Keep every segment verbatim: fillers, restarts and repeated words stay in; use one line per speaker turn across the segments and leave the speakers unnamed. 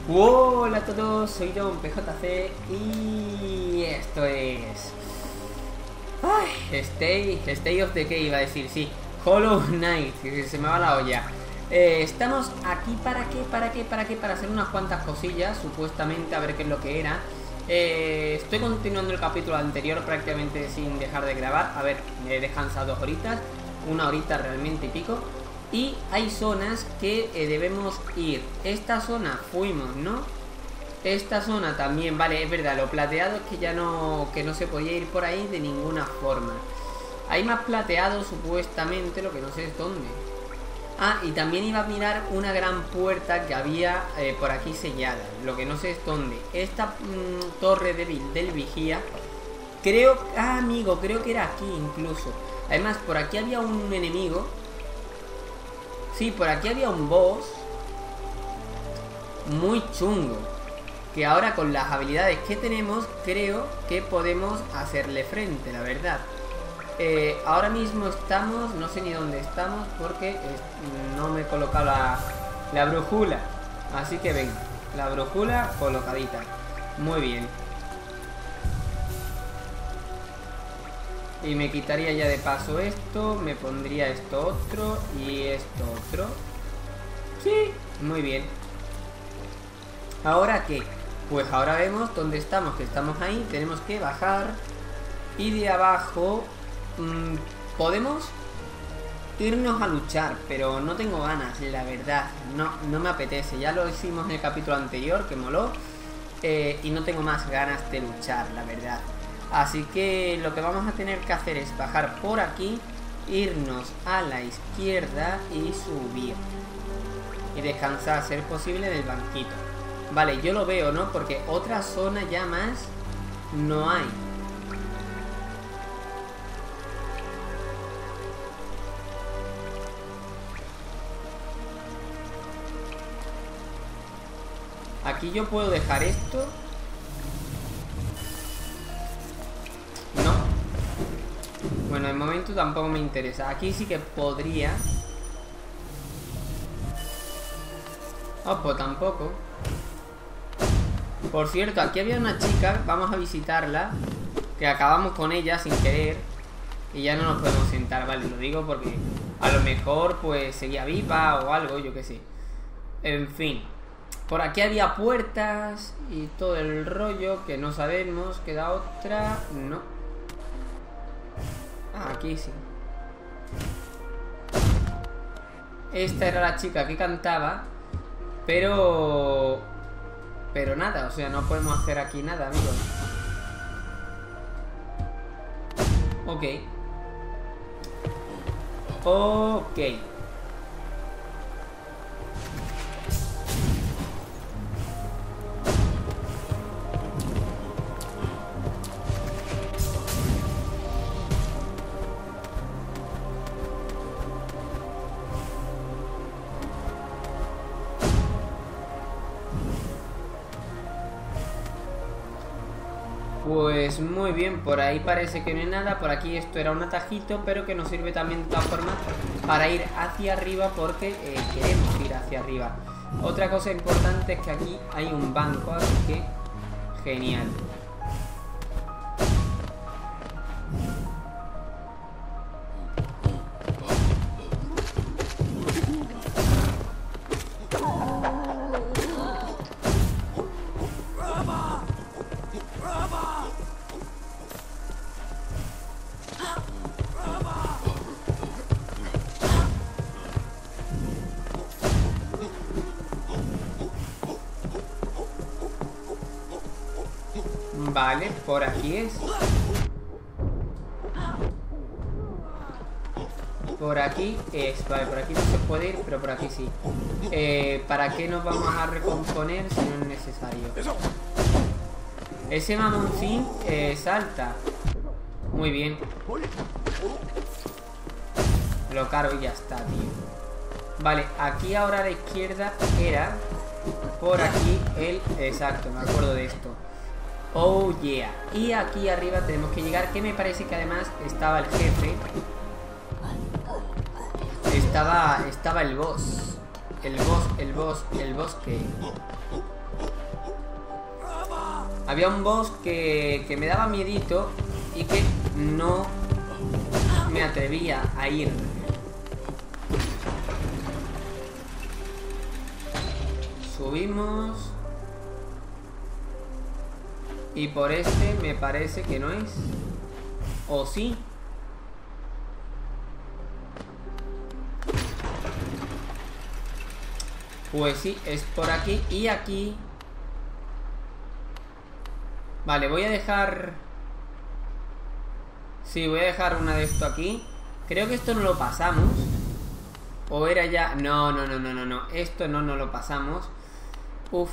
Hola a todos, soy Don P J C y esto es... Ay, Stay, Stay of Decay iba a decir, sí, Hollow Knight, que se me va la olla. eh, Estamos aquí para qué, para qué, para qué, para hacer unas cuantas cosillas, supuestamente, a ver qué es lo que era. eh, Estoy continuando el capítulo anterior prácticamente sin dejar de grabar. A ver, he descansado dos horitas, una horita realmente y pico. Y hay zonas que eh, debemos ir. Esta zona fuimos, ¿no? Esta zona también, vale, es verdad. Lo plateado es que ya no, que no se podía ir por ahí de ninguna forma. Hay más plateado supuestamente, lo que no sé es dónde. Ah, y también iba a mirar una gran puerta que había eh, por aquí sellada. Lo que no sé es dónde. Esta mmm, torre de, del vigía. Creo, ah amigo, creo que era aquí incluso. Además, por aquí había un enemigo. Sí, por aquí había un boss muy chungo, que ahora con las habilidades que tenemos creo que podemos hacerle frente, la verdad. eh, Ahora mismo estamos, no sé ni dónde estamos porque eh, no me he colocado la, la brújula. Así que venga, la brújula colocadita. Muy bien. Y me quitaría ya de paso esto, me pondría esto otro y esto otro. Sí, muy bien. ¿Ahora qué? Pues ahora vemos dónde estamos, que estamos ahí, tenemos que bajar. Y de abajo mmm, podemos irnos a luchar, pero no tengo ganas, la verdad. No, no me apetece, ya lo hicimos en el capítulo anterior, que moló. eh, Y no tengo más ganas de luchar, la verdad. Así que lo que vamos a tener que hacer es bajar por aquí, irnos a la izquierda y subir. Y descansar, a ser posible, del banquito. Vale, yo lo veo, ¿no? Porque otra zona ya más no hay. Aquí yo puedo dejar esto. Bueno, de momento tampoco me interesa. Aquí sí que podría. Oh, pues tampoco. Por cierto, aquí había una chica. Vamos a visitarla. Que acabamos con ella sin querer. Y ya no nos podemos sentar, vale, lo digo porque a lo mejor pues seguía viva o algo, yo qué sé. En fin. Por aquí había puertas y todo el rollo que no sabemos. Queda otra. No. Ah, aquí sí. Esta era la chica que cantaba. Pero... Pero nada, o sea, no podemos hacer aquí nada, amigos. Ok. Ok. Pues muy bien, por ahí parece que no hay nada. Por aquí esto era un atajito, pero que nos sirve también de todas formas para ir hacia arriba, porque eh, queremos ir hacia arriba. Otra cosa importante es que aquí hay un banco, así que genial. Vale, por aquí es. Por aquí es. Vale, por aquí no se puede ir, pero por aquí sí. eh, ¿Para qué nos vamos a recomponer si no es necesario? Ese mamoncín eh, salta. Muy bien. Lo cargo y ya está, tío. Vale, aquí ahora a la izquierda era. Por aquí el... Exacto, me acuerdo de esto. Oh yeah. Y aquí arriba tenemos que llegar, que me parece que además estaba el jefe. Estaba, estaba el boss. El boss, el boss, el boss que... Había un boss que, que me daba miedito y que no me atrevía a ir. Subimos. Y por este me parece que no es. ¿O sí? Pues sí, es por aquí y aquí. Vale, voy a dejar... Sí, voy a dejar una de esto aquí. Creo que esto no lo pasamos. O era ya... No, no, no, no, no, no. Esto no, no lo pasamos. Uf.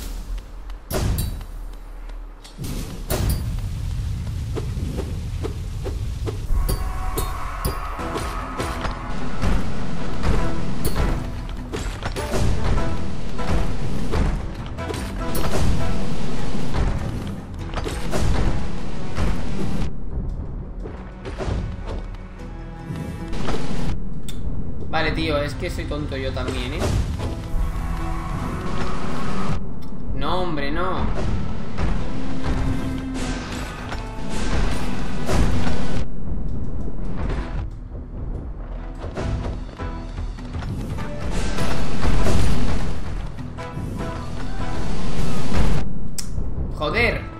Vale, tío, es que soy tonto yo también, ¿eh? No, hombre, no. Joder.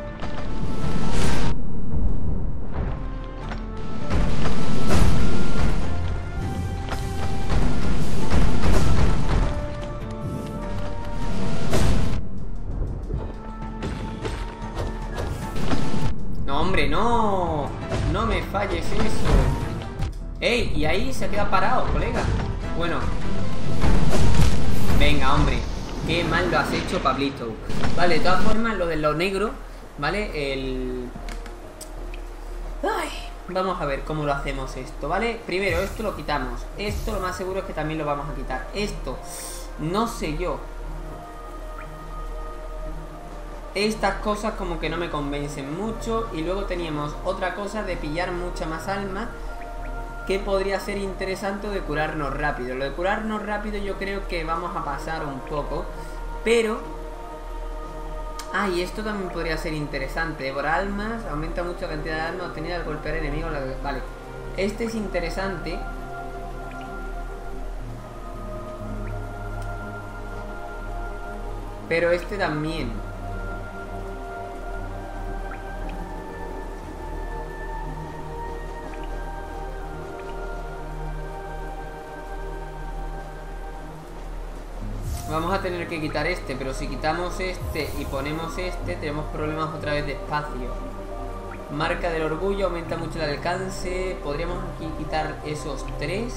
Hombre, no. No me falles eso. Ey, y ahí se queda parado, colega. Bueno. Venga, hombre. Qué mal lo has hecho, Pablito. Vale, de todas formas, lo de lo negro, ¿vale? El... Ay, vamos a ver cómo lo hacemos esto, ¿vale? Primero, esto lo quitamos. Esto lo más seguro es que también lo vamos a quitar. Esto, no sé yo. Estas cosas como que no me convencen mucho. Y luego teníamos otra cosa de pillar mucha más alma, que podría ser interesante, de curarnos rápido. Lo de curarnos rápido yo creo que vamos a pasar un poco. Pero... Ah, y esto también podría ser interesante. Devorar almas, aumenta mucho la cantidad de almas obtenida al golpear enemigos. Vale, este es interesante. Pero este también. Vamos a tener que quitar este, pero si quitamos este y ponemos este, tenemos problemas otra vez de espacio. Marca del orgullo, aumenta mucho el alcance. Podríamos aquí quitar esos tres.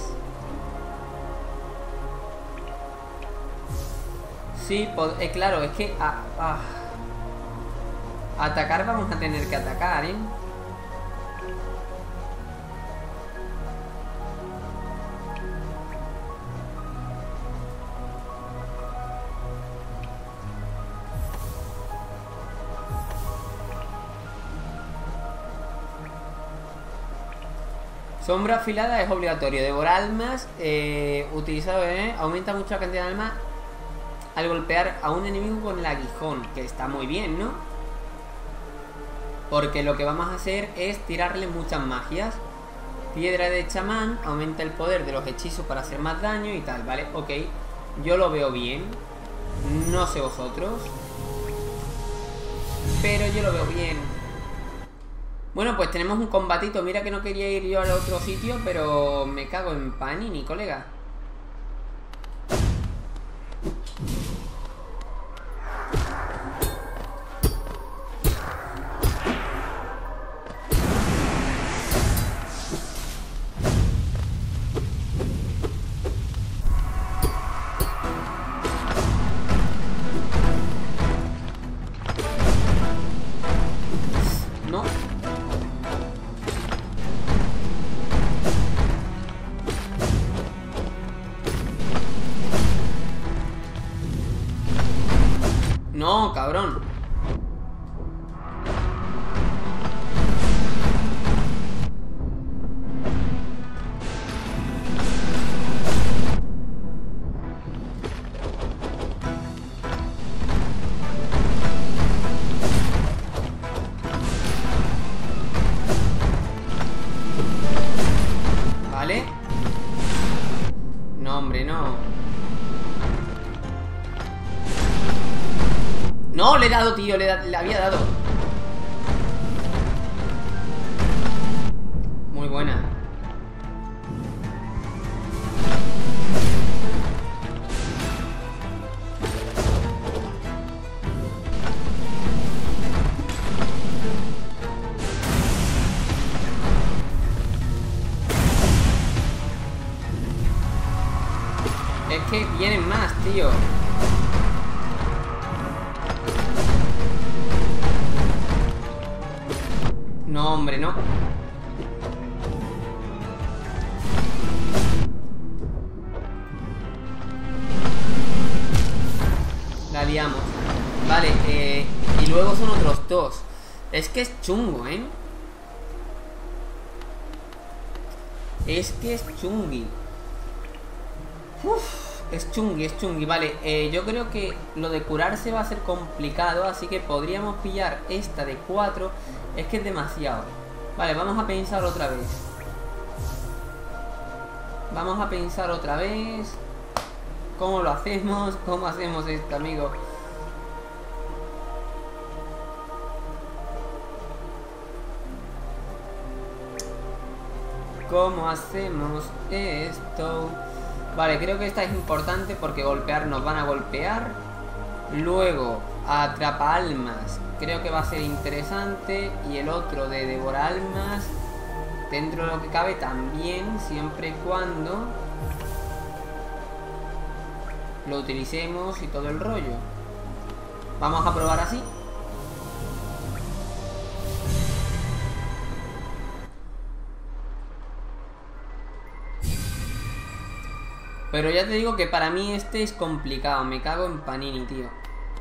Sí, eh, claro, es que ah, ah. atacar vamos a tener que atacar, ¿eh? Sombra afilada es obligatorio. Devorar almas, eh, utilizado, eh, aumenta mucho la cantidad de almas al golpear a un enemigo con el aguijón, que está muy bien, ¿no? Porque lo que vamos a hacer es tirarle muchas magias. Piedra de chamán, aumenta el poder de los hechizos para hacer más daño y tal, ¿vale? Ok, yo lo veo bien. No sé vosotros, pero yo lo veo bien. Bueno, pues tenemos un combatito. Mira que no quería ir yo al otro sitio, pero me cago en panini, colega. No. No, cabrón. No, le he dado, tío, le, da, le había dado. Muy buena. Es que vienen más, tío. No, hombre, no. La liamos. Vale, eh, y luego son otros dos. Es que es chungo, ¿eh? Es que es chungui. Uf, es chungui, es chungui. Vale, eh, yo creo que lo de curarse va a ser complicado, así que podríamos pillar esta de cuatro. Es que es demasiado. Vale, vamos a pensar otra vez. Vamos a pensar otra vez. ¿Cómo lo hacemos? ¿Cómo hacemos esto, amigo? ¿Cómo hacemos esto? Vale, creo que esta es importante porque golpear nos van a golpear. Luego, atrapa almas. Creo que va a ser interesante. Y el otro de devora almas, dentro de lo que cabe también, siempre y cuando lo utilicemos y todo el rollo. Vamos a probar así. Pero ya te digo que para mí este es complicado. Me cago en Panini, tío.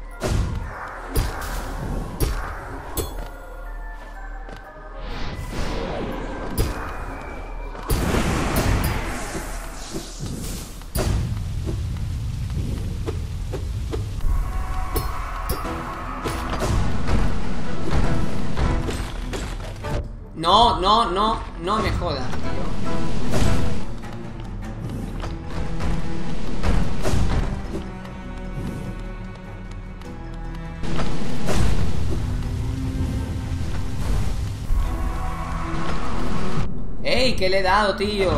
No, no, no, no me jodas, tío. ¡Ey! ¿Qué le he dado, tío?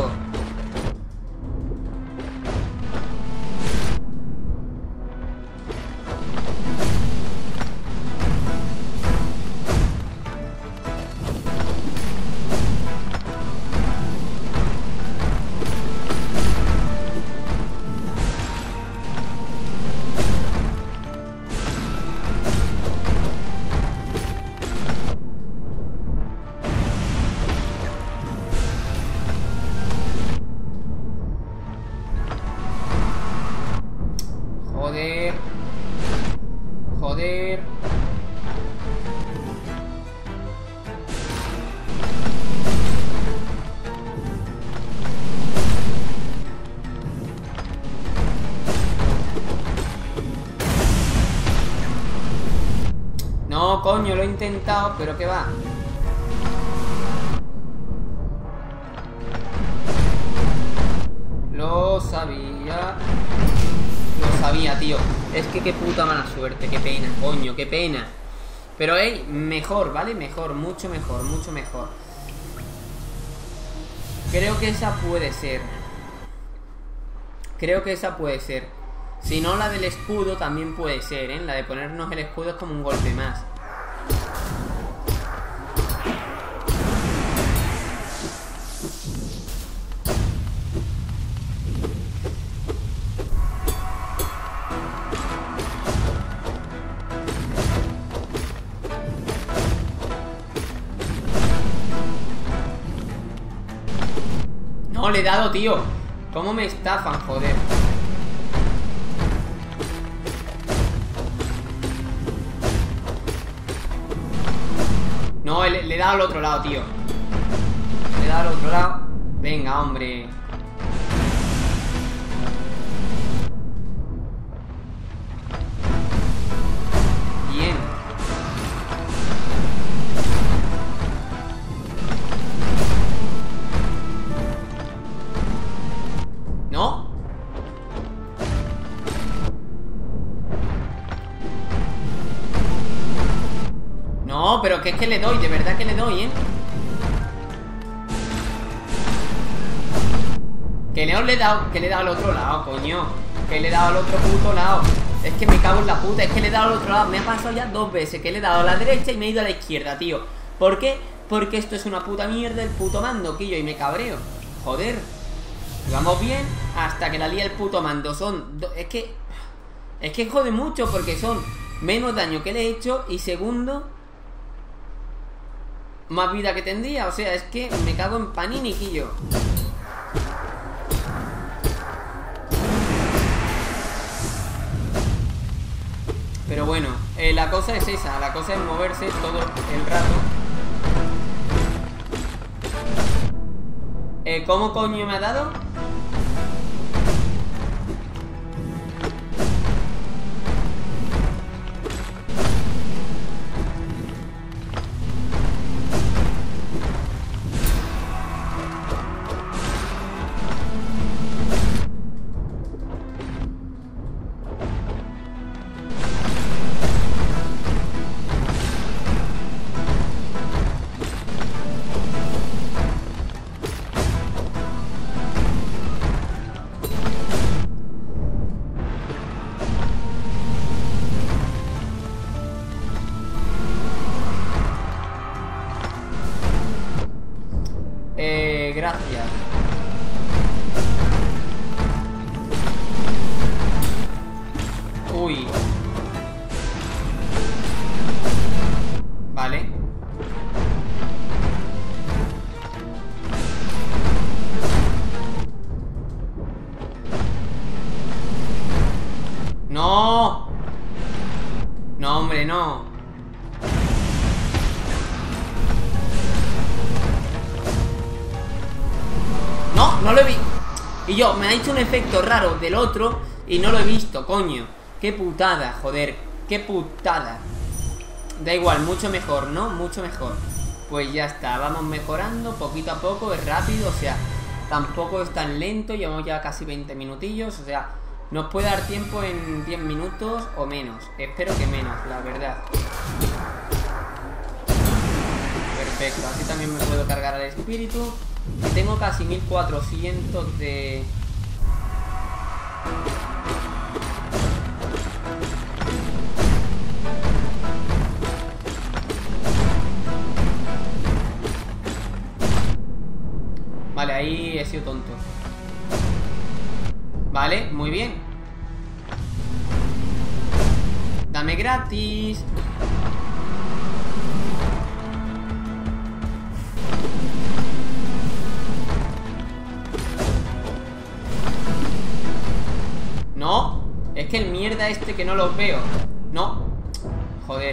Joder. Joder. No, coño, lo he intentado, pero ¿qué va? Lo sabía. Lo sabía, tío. Es que qué puta mala suerte. Qué pena, coño, qué pena. Pero, hey, mejor, ¿vale? Mejor, mucho mejor, mucho mejor. Creo que esa puede ser. Creo que esa puede ser. Si no, la del escudo también puede ser, ¿eh? La de ponernos el escudo es como un golpe más. No, le he dado, tío. ¿Cómo me estafan, joder? No, le, le he dado al otro lado, tío. Le he dado al otro lado. Venga, hombre. Bien. ¿No? No, pero que es que le doy, de verdad que le doy, ¿eh? Que no le he dado, que le he dado al otro lado, coño. Que le he dado al otro puto lado. Es que me cago en la puta, es que le he dado al otro lado. Me ha pasado ya dos veces, que le he dado a la derecha y me he ido a la izquierda, tío. ¿Por qué? Porque esto es una puta mierda, el puto mando, quillo, y me cabreo. Joder. Vamos bien hasta que la lía el puto mando. Son... Es que... Es que jode mucho porque son menos daño que le he hecho y segundo... más vida que tendría. O sea, es que me cago en Panini, quillo. Pero bueno, eh, la cosa es esa. La cosa es moverse todo el rato. eh, ¿Cómo coño me ha dado? Gracias. Uy. Vale. No. No, hombre, no. No, no lo he visto. Y yo, me ha hecho un efecto raro del otro y no lo he visto, coño. Qué putada, joder. Qué putada. Da igual, mucho mejor, ¿no? Mucho mejor. Pues ya está, vamos mejorando poquito a poco, es rápido, o sea, tampoco es tan lento. Llevamos ya casi veinte minutillos, o sea, nos puede dar tiempo en diez minutos o menos. Espero que menos, la verdad. Perfecto, así también me puedo cargar al espíritu. Y tengo casi mil cuatrocientos de... Vale, ahí he sido tonto. Vale, muy bien. Dame gratis. No, es que el mierda este que no los veo. No, joder.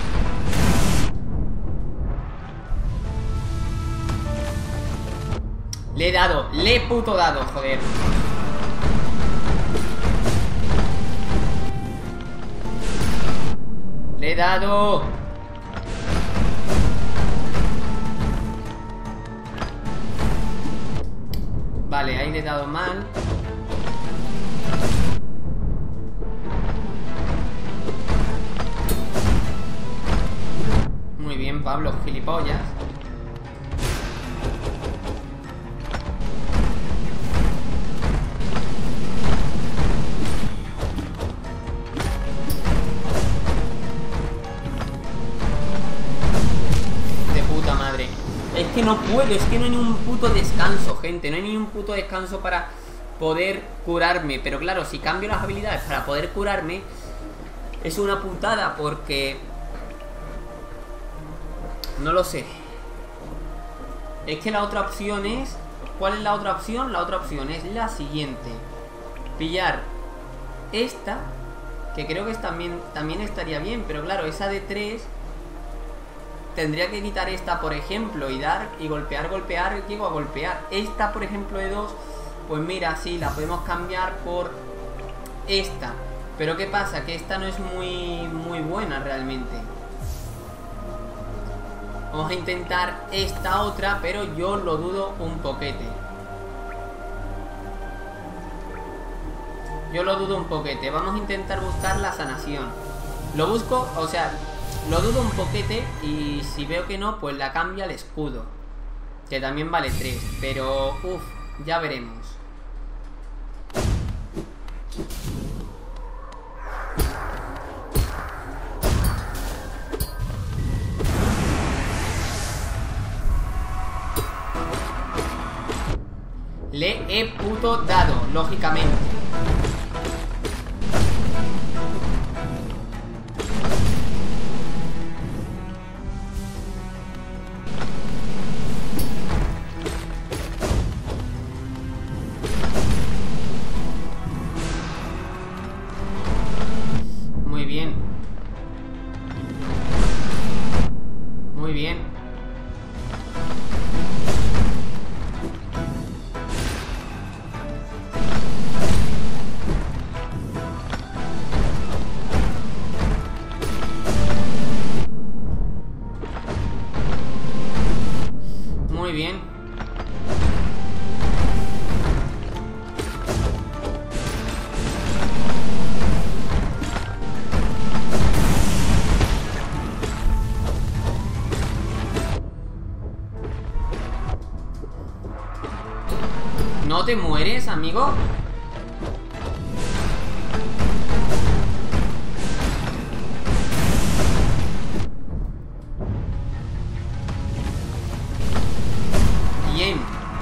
Le he dado, le he puto dado, joder. Le he dado. Vale, ahí le he dado mal. Muy bien, Pablo, gilipollas. De puta madre. Es que no puedo, es que no hay ni un puto descanso, gente. No hay ni un puto descanso para poder curarme. Pero claro, si cambio las habilidades para poder curarme, es una putada porque... no lo sé. Es que la otra opción es... ¿Cuál es la otra opción? La otra opción es la siguiente. Pillar esta, que creo que es también, también estaría bien. Pero claro, esa de tres tendría que quitar esta, por ejemplo, y dar, y golpear, golpear, llego a golpear. Esta, por ejemplo, de dos, pues mira, sí, la podemos cambiar por esta. Pero ¿qué pasa? Que esta no es muy, muy buena realmente. Vamos a intentar esta otra, pero yo lo dudo un poquete. Yo lo dudo un poquete. Vamos a intentar buscar la sanación. Lo busco, o sea, Lo dudo un poquete. Y si veo que no, pues la cambio al escudo, que también vale tres. Pero, uff, ya veremos. Le he puto dado, lógicamente. Muy bien. Muy bien. Muy bien. ¿No te mueres, amigo? Bien.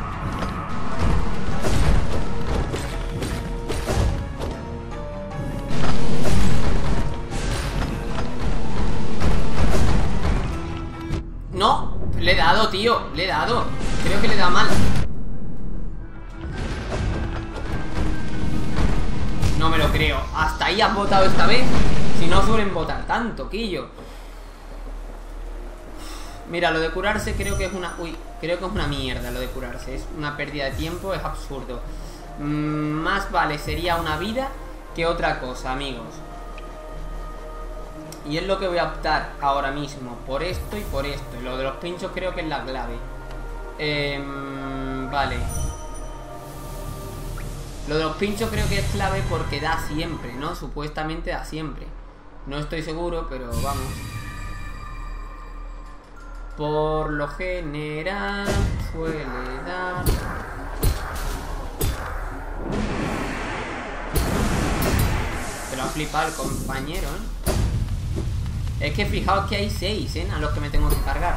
No, le he dado, tío. Le he dado. Creo que le da mal. No me lo creo. ¿Hasta ahí has votado esta vez? Si no suelen votar tanto, Quillo. Mira, lo de curarse creo que es una... Uy, creo que es una mierda lo de curarse. Es una pérdida de tiempo, es absurdo. mm, Más vale sería una vida que otra cosa, amigos. Y es lo que voy a optar ahora mismo. Por esto y por esto. Y lo de los pinchos creo que es la clave. eh, Vale. Lo de los pinchos creo que es clave porque da siempre, ¿no? Supuestamente da siempre. No estoy seguro, pero vamos. Por lo general suele dar. Se lo ha flipado el compañero, ¿eh? Es que fijaos que hay seis, ¿eh? A los que me tengo que cargar.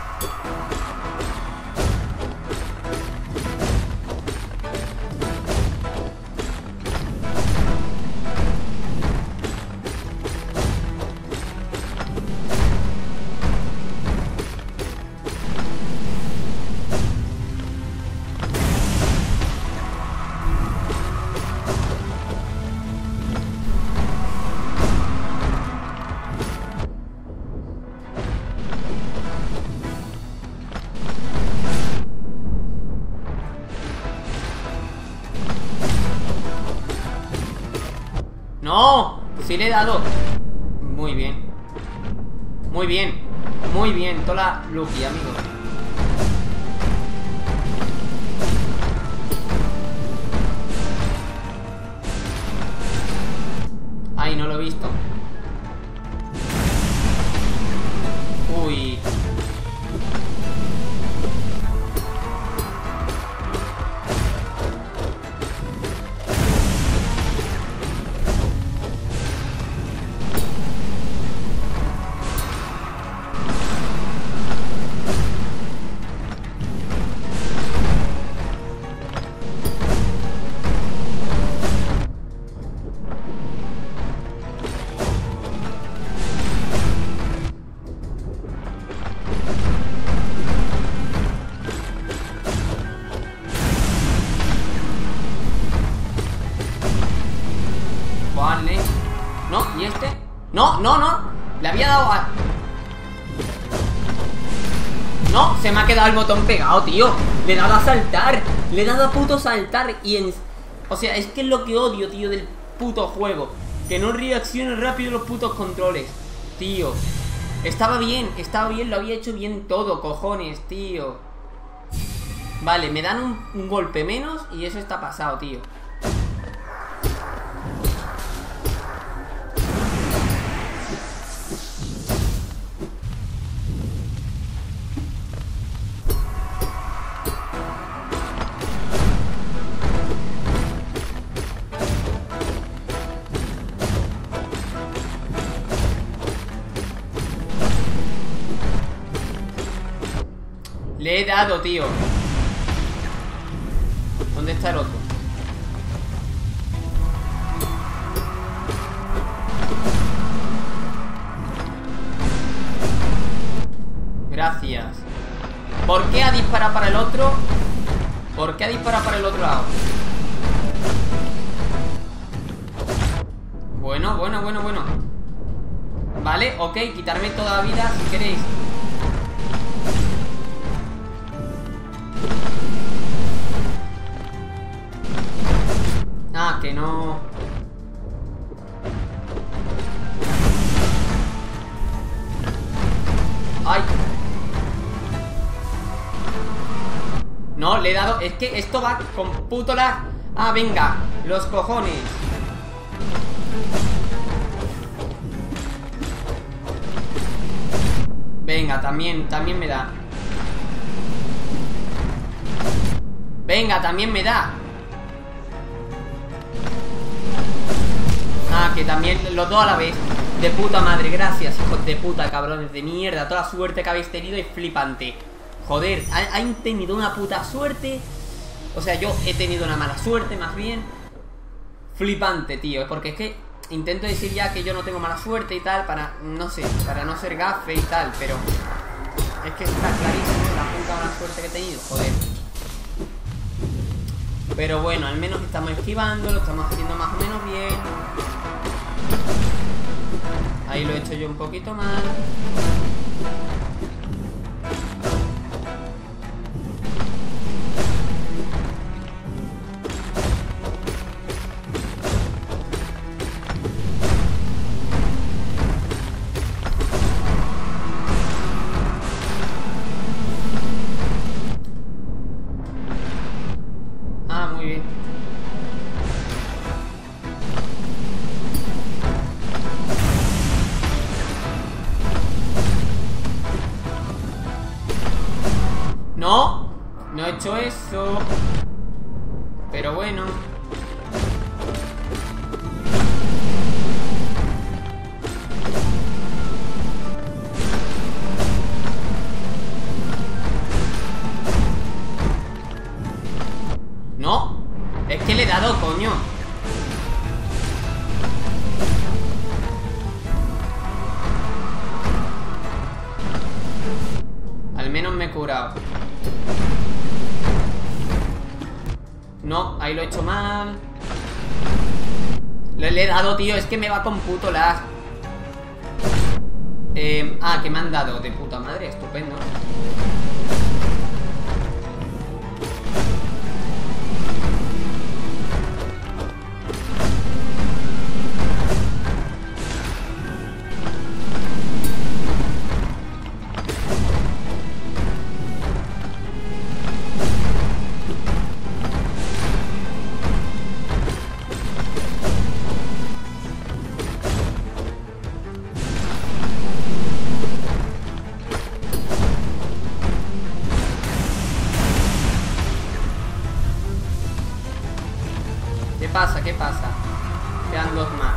¡No! Sí le he dado. Muy bien. Muy bien. Muy bien. Toda la Lucky, amigo. Ay, no lo he visto. Uy. Vale. No, ¿y este? No, no, no. Le había dado a... No, se me ha quedado el botón pegado, tío. Le he dado a saltar. Le he dado a puto saltar. Y en... O sea, es que es lo que odio, tío, del puto juego. Que no reaccionen rápido los putos controles. Tío. Estaba bien, estaba bien, lo había hecho bien todo, cojones, tío. Vale, me dan un, un golpe menos y eso está pasado, tío. Le he dado, tío. ¿Dónde está el otro? Gracias. ¿Por qué ha disparado para el otro? ¿Por qué ha disparado para el otro lado? Bueno, bueno, bueno, bueno. Vale, ok, quitarme toda la vida si queréis. Ah, que no. Ay. No, le he dado. Es que esto va con puto lag. Ah, venga, los cojones. Venga, también, también me da. Venga, también me da. Ah, que también los dos a la vez. De puta madre, gracias, hijos de puta, cabrones de mierda. Toda la suerte que habéis tenido es flipante. Joder, han tenido una puta suerte. O sea, yo he tenido una mala suerte, más bien. Flipante, tío. Porque es que intento decir ya que yo no tengo mala suerte y tal, para, no sé, para no ser gafe y tal, pero es que está clarísimo la puta mala suerte que he tenido, joder. Pero bueno, al menos estamos esquivando, lo estamos haciendo más o menos bien. Ahí lo he hecho yo un poquito mal. No, no he hecho eso. Pero bueno. No, es que le he dado, coño. Al menos me he curado. No, ahí lo he hecho mal. Le, le he dado, tío, es que me va con puto lag. eh, Ah, que me han dado de puta madre, estupendo. ¿Qué pasa? ¿Qué pasa? Quedan dos más.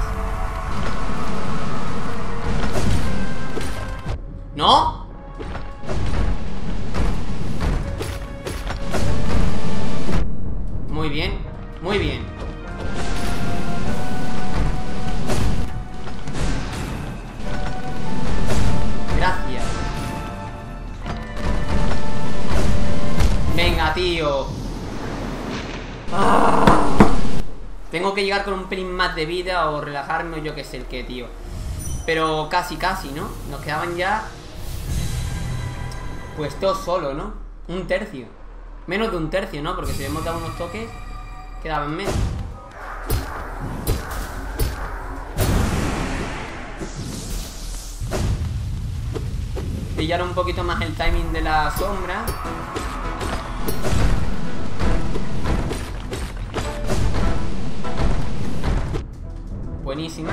¡No! Muy bien, muy bien. Gracias. Venga, tío. Ah. Tengo que llegar con un pelín más de vida o relajarme o yo qué sé el qué, tío. Pero casi, casi, ¿no? Nos quedaban ya... Pues todo solo, ¿no? Un tercio. Menos de un tercio, ¿no? Porque si hemos dado unos toques, quedaban menos. Pillar un poquito más el timing de la sombra. Buenísima.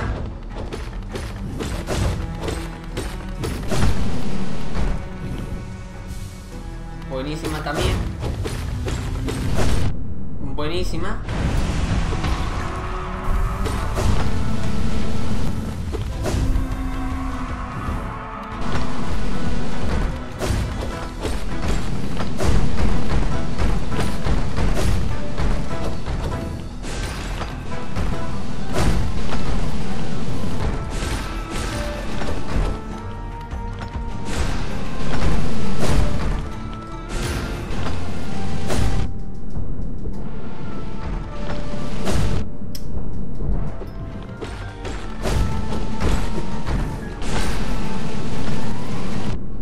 Buenísima también. Buenísima.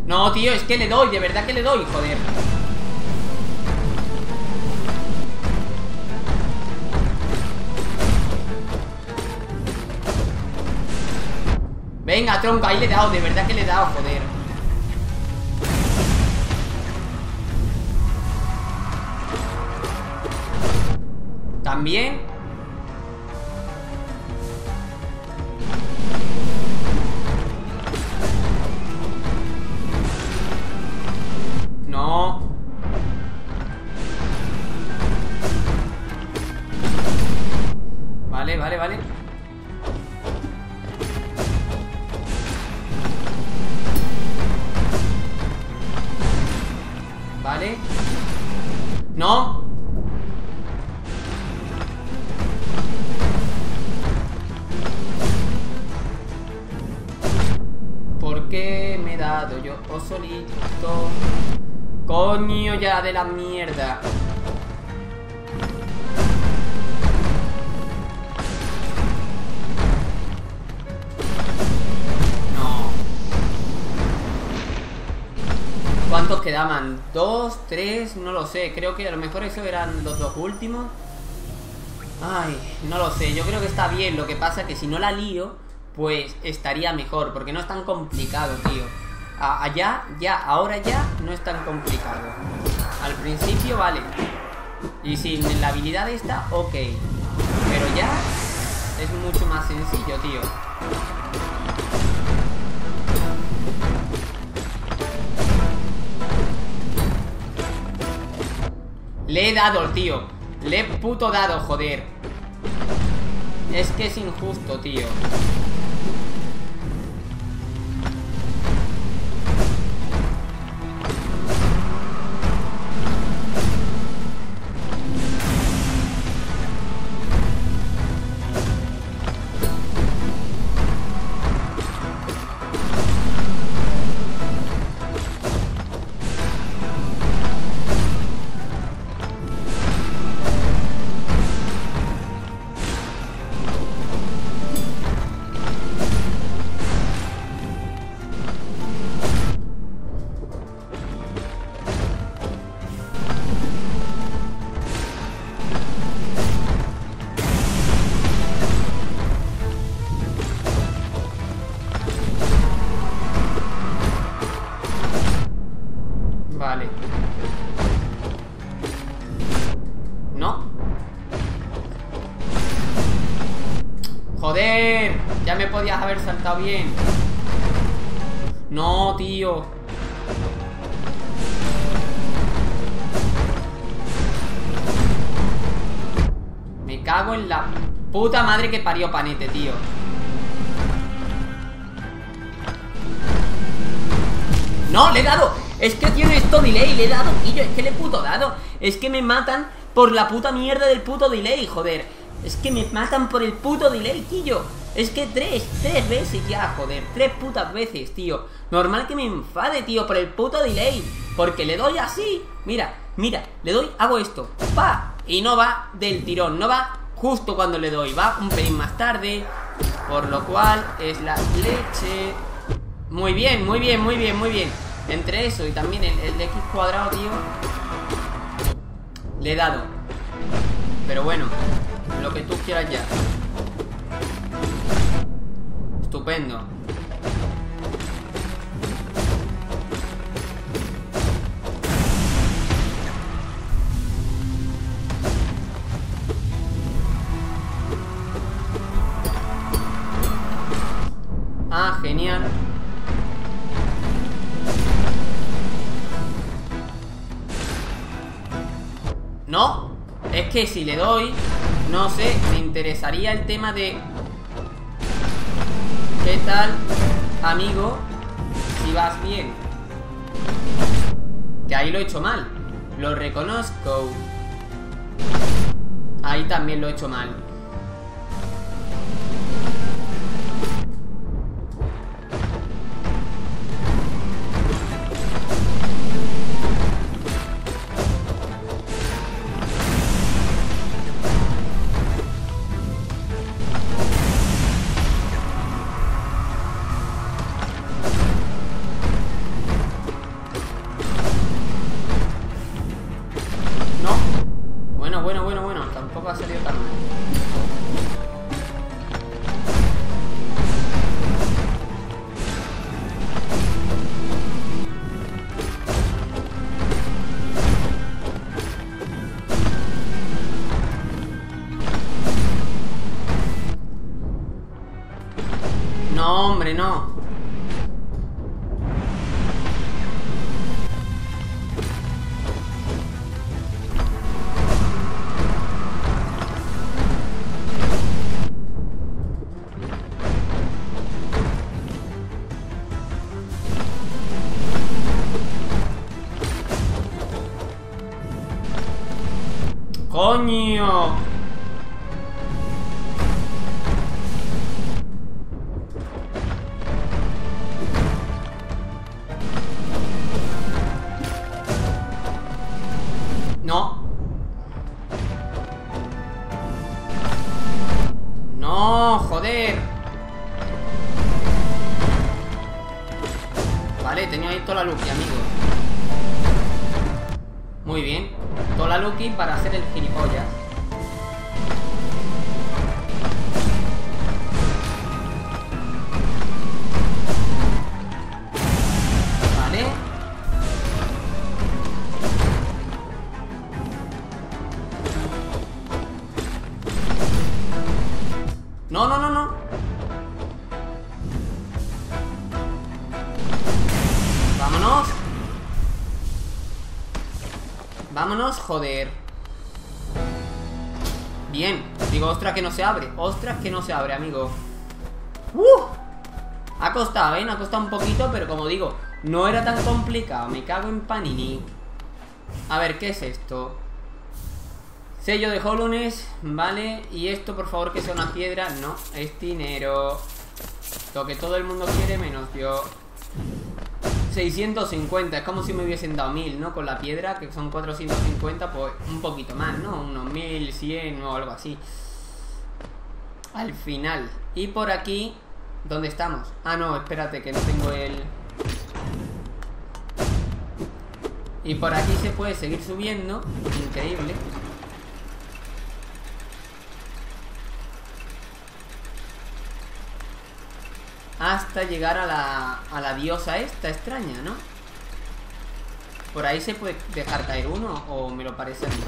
No, tío, es que le doy, de verdad que le doy, joder. Venga, tronco, ahí le he dado, de verdad que le he dado, joder. También. No. Vale, vale, vale. Vale. No. ¿Por qué me he dado yo o solito? Coño ya de la mierda. No. ¿Cuántos quedaban? ¿Dos? ¿Tres? No lo sé. Creo que a lo mejor eso eran los dos últimos. Ay, no lo sé. Yo creo que está bien. Lo que pasa es que si no la lío, pues estaría mejor. Porque no es tan complicado, tío. Allá, ya, ahora ya no es tan complicado. Al principio, vale. Y sin la habilidad esta, ok. Pero ya es mucho más sencillo, tío. Le he dado, tío. Le he puto dado, joder. Es que es injusto, tío. Vale. ¿No? Joder, ya me podías haber saltado bien. No, tío. Me cago en la puta madre que parió Panete, tío. No, le he dado. Es que tiene esto delay, le he dado, Quillo, es que le he puto dado. Es que me matan por la puta mierda del puto delay, joder. Es que me matan por el puto delay, Quillo. Es que tres, tres veces ya, joder. Tres putas veces, tío. Normal que me enfade, tío, por el puto delay. Porque le doy así. Mira, mira, le doy, hago esto. Pa. Y no va del tirón, no va justo cuando le doy. Va un pelín más tarde. Por lo cual es la leche. Muy bien, muy bien, muy bien, muy bien. Entre eso y también el, el X cuadrado, tío. Le he dado. Pero bueno, lo que tú quieras ya. Estupendo. Ah, genial. No, es que si le doy, no sé, me interesaría el tema de ¿qué tal, amigo? Si vas bien. Que ahí lo he hecho mal. Lo reconozco. Ahí también lo he hecho mal. ¡Vámonos! ¡Coño! No. No, joder. Vale, tenía ahí toda la Lucky, amigo. Muy bien. Toda la Lucky para hacer el gilipollas. Vale. No, no, no, no. Vámonos. Vámonos, joder. Bien. Digo, ostras que no se abre. Ostras que no se abre, amigo. ¡Uh! Ha costado, ¿eh? Ha costado un poquito, pero como digo, no era tan complicado. Me cago en Panini. A ver, ¿qué es esto? Sello de Hollowness, vale. Y esto, por favor, que sea una piedra. No, es dinero. Lo que todo el mundo quiere, menos yo. seiscientos cincuenta, es como si me hubiesen dado mil, ¿no? Con la piedra, que son cuatrocientos cincuenta, pues un poquito más, ¿no? Unos mil cien o algo así. Al final. Y por aquí, ¿dónde estamos? Ah, no, espérate, que no tengo el... Y por aquí se puede seguir subiendo. Increíble. Hasta llegar a la, a la diosa esta extraña, ¿no? Por ahí se puede dejar caer uno, o me lo parece a mí.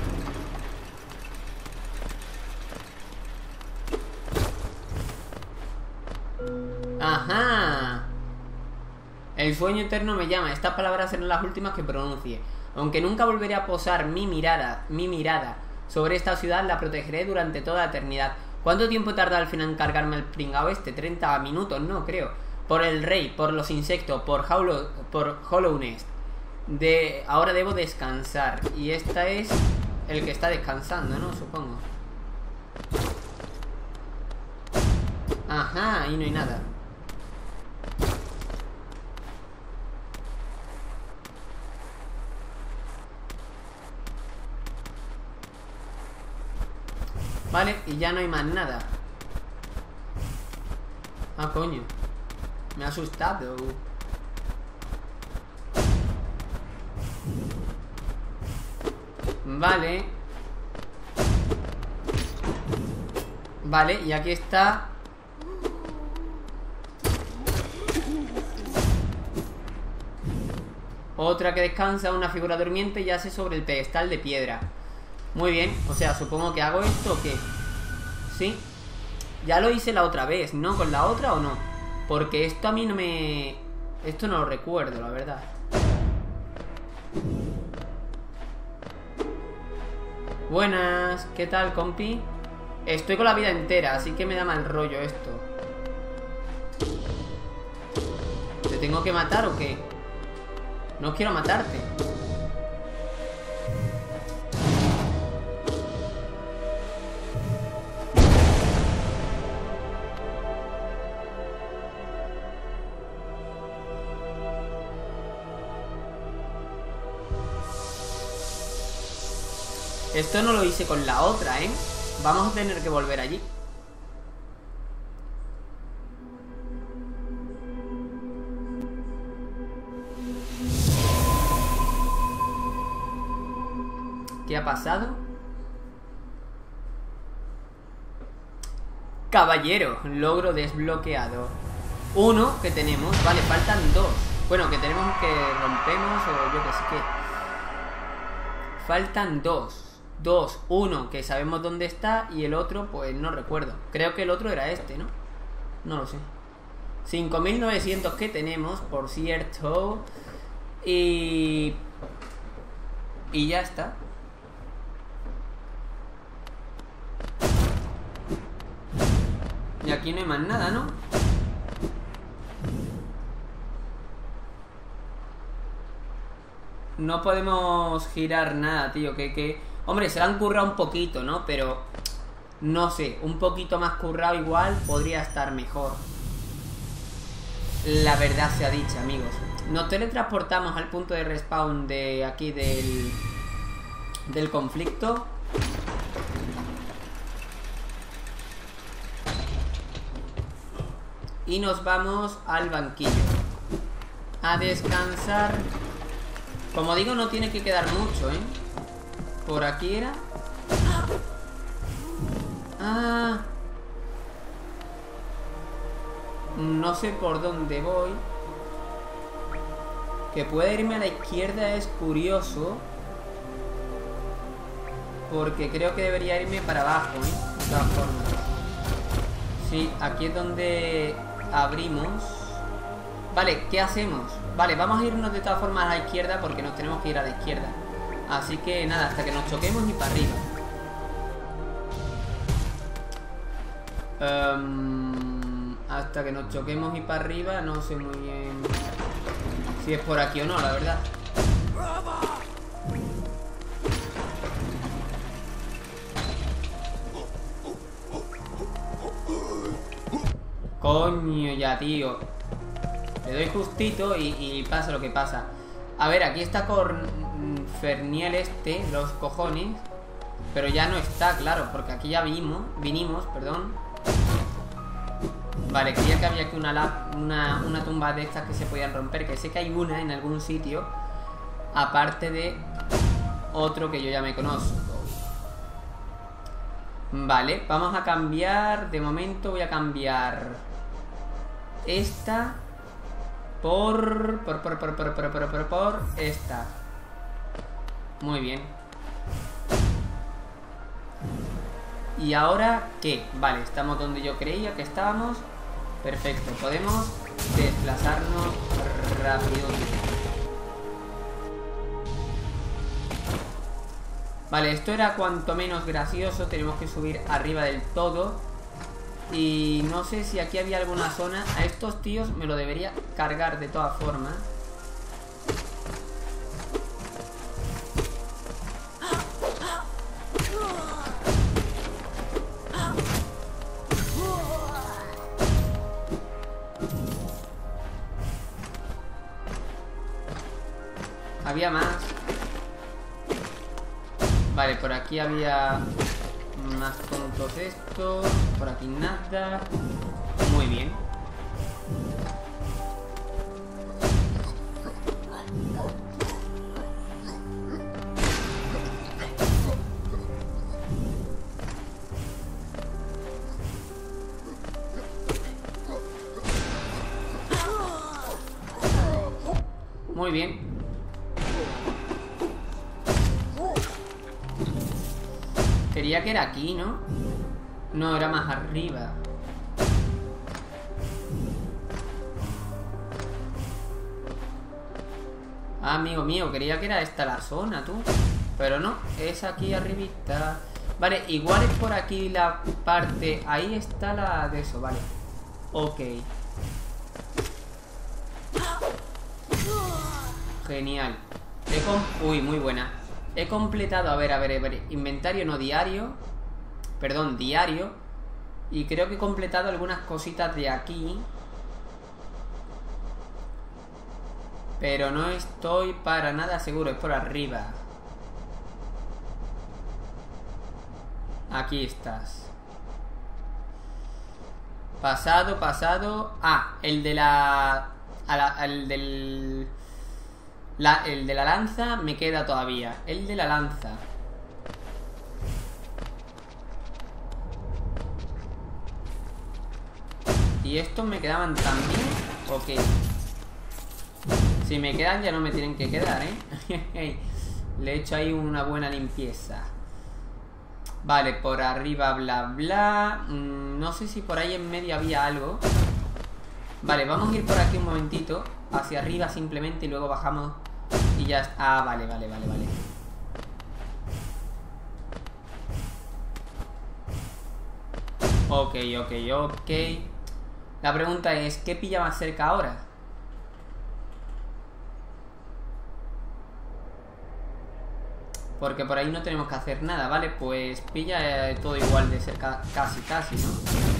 ¡Ajá! El sueño eterno me llama. Estas palabras serán las últimas que pronuncie. Aunque nunca volveré a posar mi mirada, mi mirada sobre esta ciudad, la protegeré durante toda la eternidad. ¿Cuánto tiempo tarda al final en cargarme el pringao este? treinta minutos, no, creo. Por el rey, por los insectos, por, Hollow, por Hollowness. De, ahora debo descansar. Y esta es el que está descansando, ¿no? Supongo. Ajá, ahí no hay nada. Vale, y ya no hay más nada. Ah, coño. Me ha asustado. Vale. Vale, y aquí está. Otra que descansa, una figura durmiente, yace sobre el pedestal de piedra. Muy bien, o sea, supongo que hago esto o qué. ¿Sí? Ya lo hice la otra vez, ¿no? ¿Con la otra o no? Porque esto a mí no me... Esto no lo recuerdo, la verdad. Buenas, ¿qué tal, compi? Estoy con la vida entera, así que me da mal rollo esto. ¿Te tengo que matar o qué? No quiero matarte. Esto no lo hice con la otra, ¿eh? Vamos a tener que volver allí. ¿Qué ha pasado? Caballero, logro desbloqueado. Uno que tenemos, vale, faltan dos. Bueno, que tenemos que rompemos o yo que sé qué. Faltan dos. Dos, uno que sabemos dónde está y el otro pues no recuerdo. Creo que el otro era este, ¿no? No lo sé. cinco mil novecientos que tenemos, por cierto. Y... Y ya está. Y aquí no hay más nada, ¿no? No podemos girar nada, tío. Que, que... Hombre, se lo han currado un poquito, ¿no? Pero... No sé, un poquito más currado igual podría estar mejor. La verdad sea dicha, amigos. Nos teletransportamos al punto de respawn de aquí del... Del conflicto. Y nos vamos al banquillo a descansar. Como digo, no tiene que quedar mucho, ¿eh? Por aquí era... Ah... No sé por dónde voy. Que pueda irme a la izquierda es curioso. Porque creo que debería irme para abajo, ¿eh? De todas formas. Sí, aquí es donde abrimos. Vale, ¿qué hacemos? Vale, vamos a irnos de todas formas a la izquierda porque nos tenemos que ir a la izquierda. Así que nada, hasta que nos choquemos y para arriba. Um, hasta que nos choquemos y para arriba. No sé muy bien si es por aquí o no, la verdad. Coño ya, tío. Le doy justito y, y pasa lo que pasa. A ver, aquí está con Ferniel este, los cojones. Pero ya no está, claro, porque aquí ya vimos, vinimos, perdón. Vale, creía que había aquí una, una, una tumba de estas que se podían romper. Que sé que hay una en algún sitio. Aparte de otro que yo ya me conozco. Vale, vamos a cambiar. De momento voy a cambiar esta por por por por por por por, por, por esta. Muy bien. ¿Y ahora qué? Vale, estamos donde yo creía que estábamos. Perfecto, podemos desplazarnos rápido. Vale, esto era cuanto menos gracioso. Tenemos que subir arriba del todo. Y no sé si aquí había alguna zona. A estos tíos me lo debería cargar de todas formas. Había más. Vale, por aquí había más tontos estos. Por aquí nada. Muy bien. Muy bien. Quería que era aquí, ¿no? No, era más arriba. Ah, amigo mío, creía que era esta la zona, tú. Pero no, es aquí arribita. Vale, igual es por aquí la parte. Ahí está la de eso, vale. Ok. Genial. He com Uy, muy buena. He completado, a ver, a ver, a ver. Inventario no diario. Perdón, diario. Y creo que he completado algunas cositas de aquí. Pero no estoy para nada seguro. Es por arriba. Aquí estás. Pasado, pasado. Ah, el de la... A la el del... La, el de la lanza me queda todavía. El de la lanza. ¿Y estos me quedaban también? ¿O qué? Si me quedan ya no me tienen que quedar, ¿eh? Le he hecho ahí una buena limpieza. Vale, por arriba bla bla. mm, No sé si por ahí en medio había algo. Vale, vamos a ir por aquí un momentito. Hacia arriba simplemente y luego bajamos. Y ya está. Ah, vale, vale, vale, vale. Ok, ok, ok. La pregunta es, ¿qué pilla más cerca ahora? Porque por ahí no tenemos que hacer nada, ¿vale? Pues pilla eh, todo igual de cerca, casi, casi, ¿no?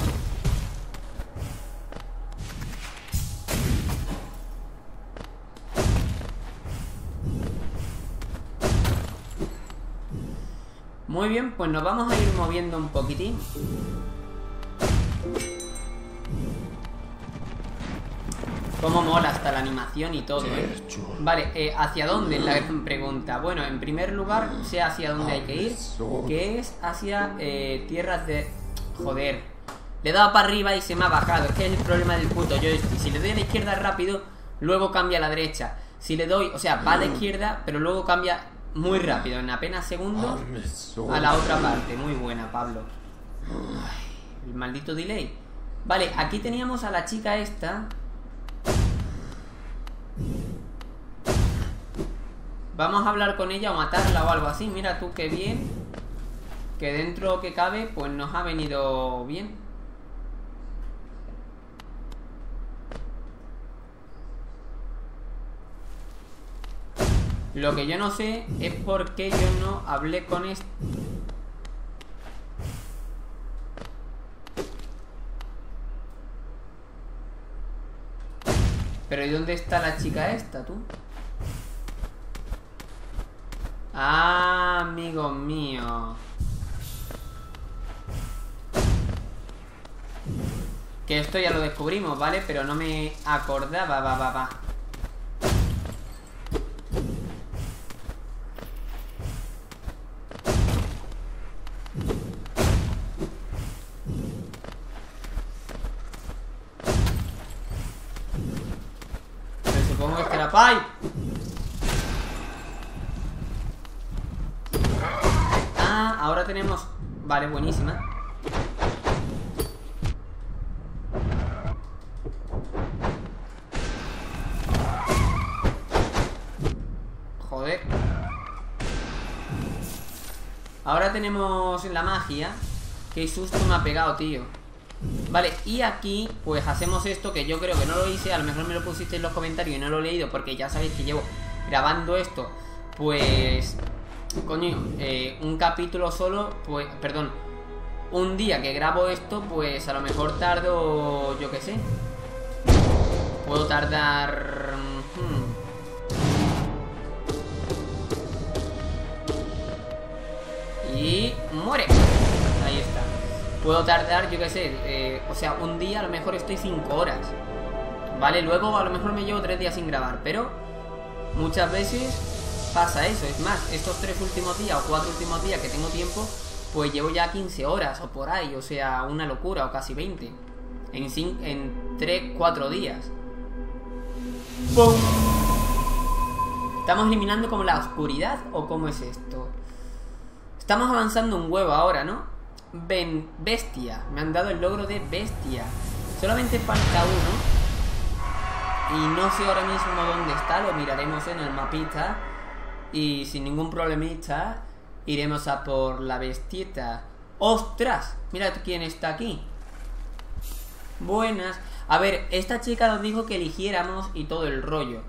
Muy bien, pues nos vamos a ir moviendo un poquitín. Cómo mola hasta la animación y todo, ¿eh? Vale, eh, ¿hacia dónde? Es la gran pregunta. Bueno, en primer lugar, sé hacia dónde hay que ir, que es hacia eh, tierras de... Joder. Le he dado para arriba y se me ha bajado. Es que es el problema del puto joystick. Si le doy a la izquierda rápido, luego cambia a la derecha. Si le doy, o sea, va a la izquierda, pero luego cambia muy rápido, en apenas segundos, a la otra parte. Muy buena, Pablo. Ay, el maldito delay. Vale, aquí teníamos a la chica esta. Vamos a hablar con ella o matarla o algo así. Mira tú qué bien. Que dentro que cabe, pues nos ha venido bien. Lo que yo no sé es por qué yo no hablé con esto. Pero ¿y dónde está la chica esta, tú? Ah, amigo mío. Que esto ya lo descubrimos, ¿vale? Pero no me acordaba, va, va, va. Pero supongo que estará ¡Pai! Ah, ahora tenemos... Vale, buenísima. Joder. Ahora tenemos la magia. Qué susto me ha pegado, tío. Vale, y aquí pues hacemos esto que yo creo que no lo hice. A lo mejor me lo pusiste en los comentarios y no lo he leído porque ya sabéis que llevo grabando esto. Pues... Coño, eh, un capítulo solo, pues... Perdón. Un día que grabo esto, pues a lo mejor tardo... Yo qué sé. Puedo tardar... Hmm. Y... muere. Ahí está. Puedo tardar, yo qué sé, eh, o sea, un día a lo mejor estoy cinco horas. Vale, luego a lo mejor me llevo tres días sin grabar, pero muchas veces pasa eso. Es más, estos tres últimos días o cuatro últimos días que tengo tiempo, pues llevo ya quince horas o por ahí, o sea, una locura, o casi veinte. En, cinco, en tres, cuatro días. ¡Pum! ¿Estamos eliminando como la oscuridad o cómo es esto? Estamos avanzando un huevo ahora, ¿no? Ben, bestia, me han dado el logro de bestia. Solamente falta uno. Y no sé ahora mismo dónde está. Lo miraremos en el mapita. Y sin ningún problemita iremos a por la bestieta. ¡Ostras! Mira quién está aquí. Buenas. A ver, esta chica nos dijo que eligiéramos y todo el rollo.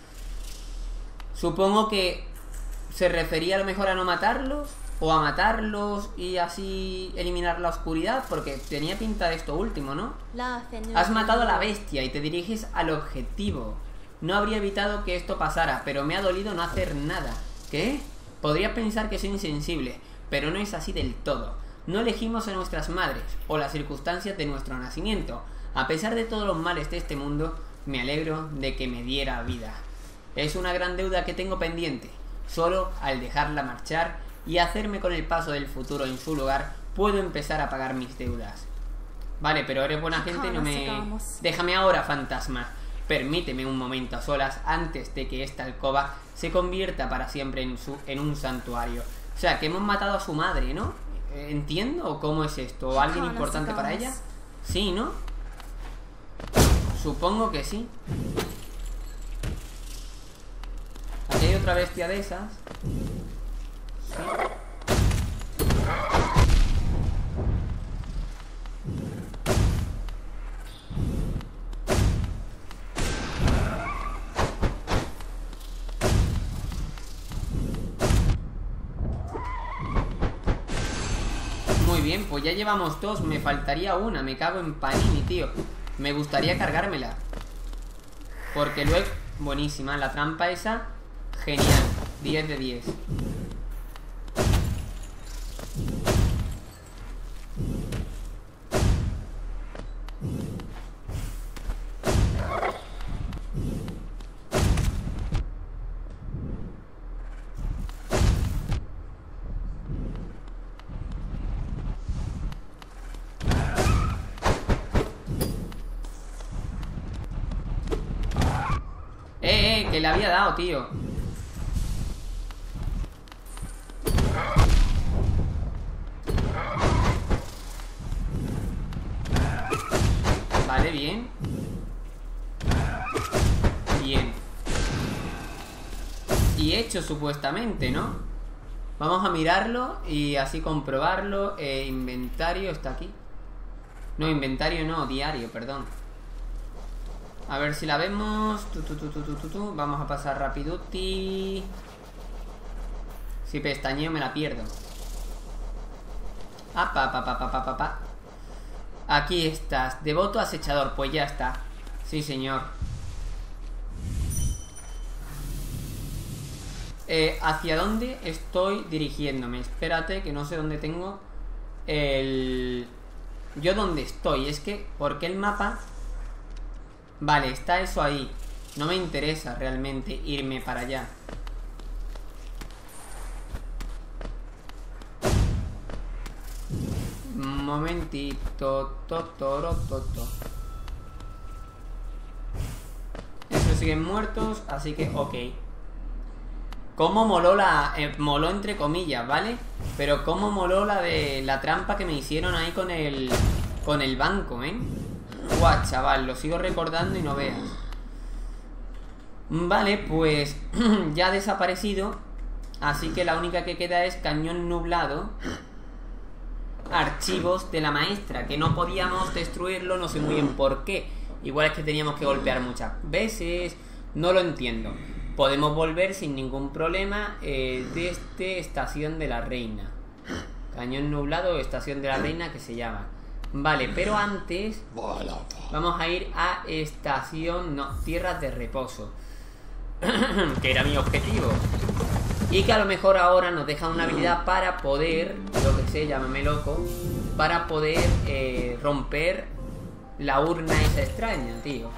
Supongo que se refería a lo mejor a no matarlos o a matarlos y así eliminar la oscuridad, porque tenía pinta de esto último, ¿no? Has matado a la bestia y te diriges al objetivo. No habría evitado que esto pasara, pero me ha dolido no hacer nada. ¿Qué? Podrías pensar que soy insensible, pero no es así del todo. No elegimos a nuestras madres o las circunstancias de nuestro nacimiento. A pesar de todos los males de este mundo, me alegro de que me diera vida. Es una gran deuda que tengo pendiente. Solo al dejarla marchar y hacerme con el paso del futuro en su lugar, puedo empezar a pagar mis deudas. Vale, pero eres buena gente y no me... Déjame ahora, fantasma. Permíteme un momento a solas antes de que esta alcoba se convierta para siempre en, su... en un santuario. O sea, que hemos matado a su madre, ¿no? ¿Entiendo? ¿O cómo es esto? ¿O alguien importante para ella? Sí, ¿no? Supongo que sí. Aquí hay otra bestia de esas. Sí. Muy bien, pues ya llevamos dos. Me faltaría una, me cago en Panini, tío. Me gustaría cargármela, porque luego... Buenísima, la trampa esa. Genial, diez de diez. Eh, eh, que le había dado, tío. Vale, bien. Bien. Y hecho, supuestamente, ¿no? Vamos a mirarlo y así comprobarlo. eh, Inventario está aquí. No, inventario no, diario, perdón. A ver si la vemos. tu, tu, tu, tu, tu, tu, tu. Vamos a pasar rapiduti. Si pestañeo me la pierdo. Apa, pa, pa, pa, pa, pa, pa. Aquí estás, devoto acechador. Pues ya está. Sí, señor. eh, ¿Hacia dónde estoy dirigiéndome? Espérate, que no sé dónde tengo el... Yo dónde estoy. Es que, ¿por qué el mapa? Vale, está eso ahí. No me interesa realmente irme para allá. Un momentito. To, toro, to, to. Esos siguen muertos, así que ok. Cómo moló la... Eh, moló entre comillas, ¿vale? Pero cómo moló la de la trampa que me hicieron ahí con el... Con el banco, ¿eh? Guau, chaval, lo sigo recordando y no veas. Vale, pues ya ha desaparecido. Así que la única que queda es cañón nublado. Archivos de la maestra, que no podíamos destruirlo, no sé muy bien por qué. Igual es que teníamos que golpear muchas veces. No lo entiendo. Podemos volver sin ningún problema eh, desde Estación de la Reina. Cañón nublado, Estación de la Reina, que se llama. Vale, pero antes vamos a ir a estación... No, tierras de reposo. Que era mi objetivo. Y que a lo mejor ahora nos deja una habilidad para poder... Lo que sé, llámame loco. Para poder eh, romper la urna esa extraña, tío.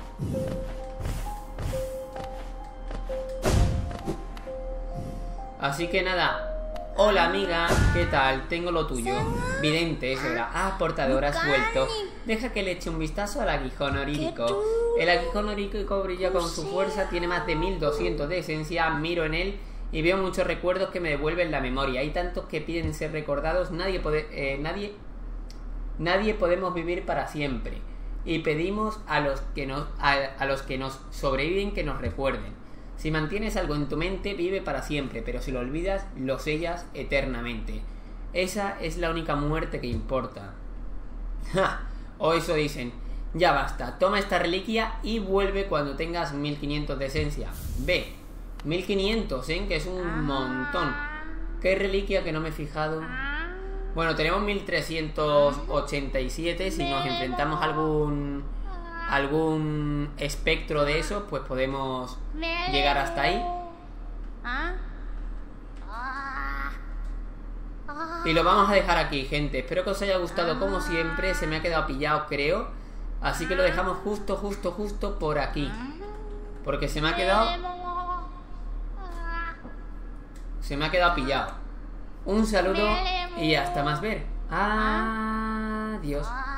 Así que nada. Hola amiga, ¿qué tal? Tengo lo tuyo. Vidente, eso era. Ah, portador, has vuelto. Deja que le eche un vistazo al aguijón orírico. El aguijón orírico brilla con su fuerza, tiene más de mil doscientos de esencia. Miro en él y veo muchos recuerdos que me devuelven la memoria. Hay tantos que piden ser recordados. Nadie puede, eh, nadie, nadie podemos vivir para siempre. Y pedimos a los que nos, a, a los que nos sobreviven que nos recuerden. Si mantienes algo en tu mente, vive para siempre, pero si lo olvidas, lo sellas eternamente. Esa es la única muerte que importa. ¡Ja! O eso dicen. Ya basta, toma esta reliquia y vuelve cuando tengas mil quinientos de esencia. Ve, mil quinientos, ¿eh? Que es un montón. ¿Qué reliquia que no me he fijado? Bueno, tenemos mil trescientos ochenta y siete. Si nos enfrentamos a algún... algún espectro de eso, pues podemos llegar hasta ahí. Y lo vamos a dejar aquí, gente. Espero que os haya gustado como siempre. Se me ha quedado pillado, creo. Así que lo dejamos justo, justo, justo por aquí. Porque se me ha quedado... Se me ha quedado pillado. Un saludo y hasta más ver. Adiós.